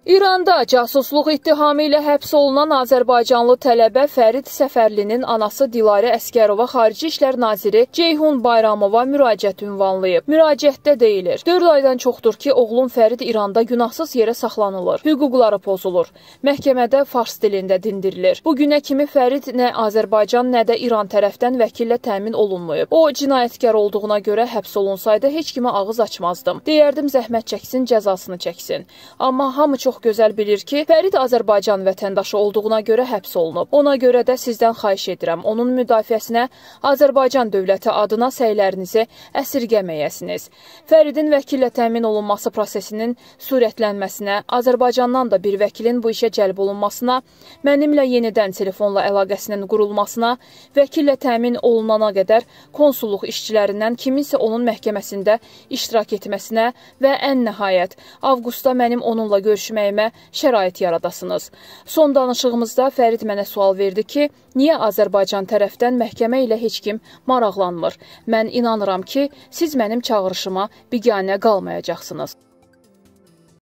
İranda casusluq ittihamı ilə həbs olunan Azərbaycanlı tələbə Fərid Səfərlinin anası Dilarə Əsgərova Xarici İşlər Naziri Ceyhun Bayramova müraciət ünvanlayıb. Müraciətdə deyilir: 4 aydan çoxdur ki, oğlum Fərid İranda günahsız yerə saxlanılır, hüquqları pozulur, məhkəmədə fars dilində dindirilir. Bugünə kimi Fərid nə Azərbaycan, nə də İran tərəfdən vəkillə təmin olunmayıb. O, cinayətkar olduğuna görə həbs olunsaydı heç kimə ağız açmazdım. Deyərdim zəhmət çəksin, cəzasını çəksin. Amma hamı çox gözəl bilir ki, Fərid Azərbaycan vətəndaşı olduğuna görə həbs olunub. Ona görə də sizdən xahiş edirəm, onun müdafiəsinə Azərbaycan dövləti adına səylərinizi əsirgəməyəsiniz. Fəridin vəkillə təmin olunması prosesinin sürətlənməsinə, Azərbaycandan da bir vəkilin bu işə cəlb olunmasına, mənimlə yenidən telefonla əlaqəsinin qurulmasına, vəkillə təmin olunana qədər konsulluq işçilərindən kiminsə onun məhkəməsində iştirak etməsinə və ən nəhayət, avqustda mənim onunla görüşməyimə şərait yaradasınız. Son danışığımızda Fərid mənə sual verdi ki, niyə Azərbaycan tərəfdən məhkəmə ilə heç kim maraqlanmır? Mən inanıram ki, siz mənim çağırışıma biganə qalmayacaqsınız.